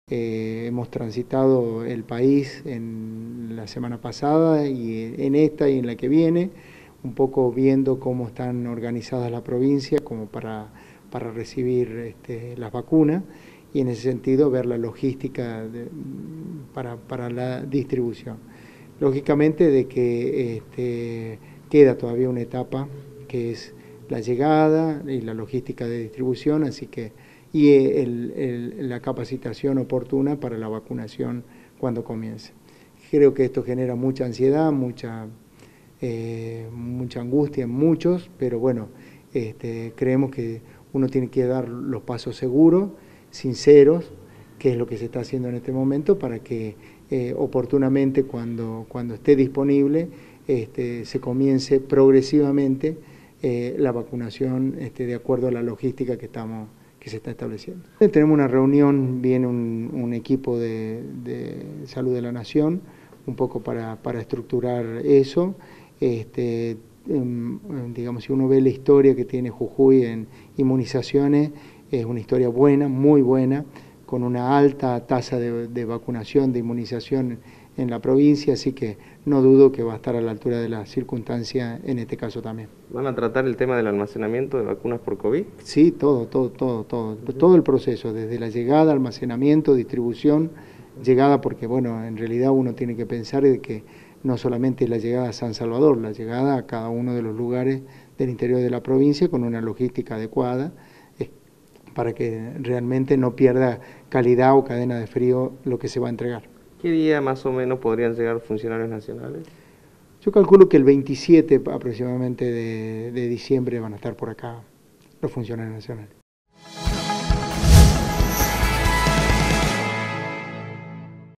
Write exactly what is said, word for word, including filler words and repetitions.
Eh, hemos transitado el país en la semana pasada y en esta y en la que viene, un poco viendo cómo están organizadas las provincias como para, para recibir este, las vacunas y en ese sentido ver la logística de, para, para la distribución. Lógicamente de que este, queda todavía una etapa que es la llegada y la logística de distribución, así que y el, el, la capacitación oportuna para la vacunación cuando comience. Creo que esto genera mucha ansiedad, mucha, eh, mucha angustia en muchos, pero bueno, este, creemos que uno tiene que dar los pasos seguros, sinceros, que es lo que se está haciendo en este momento, para que eh, oportunamente cuando, cuando esté disponible este, se comience progresivamente eh, la vacunación este, de acuerdo a la logística que estamos que se está estableciendo. Tenemos una reunión, viene un, un equipo de, de salud de la nación, un poco para, para estructurar eso. Este, digamos, si uno ve la historia que tiene Jujuy en inmunizaciones, es una historia buena, muy buena, con una alta tasa de, de vacunación, de inmunización en la provincia, así que no dudo que va a estar a la altura de las circunstancias en este caso también. ¿Van a tratar el tema del almacenamiento de vacunas por COVID? Sí, todo, todo, todo, todo, uh-huh. todo el proceso, desde la llegada, almacenamiento, distribución, llegada, porque bueno, en realidad uno tiene que pensar de que no solamente la llegada a San Salvador, la llegada a cada uno de los lugares del interior de la provincia con una logística adecuada, eh, para que realmente no pierda calidad o cadena de frío lo que se va a entregar. ¿Qué día más o menos podrían llegar funcionarios nacionales? Yo calculo que el veintisiete aproximadamente de, de diciembre van a estar por acá los funcionarios nacionales.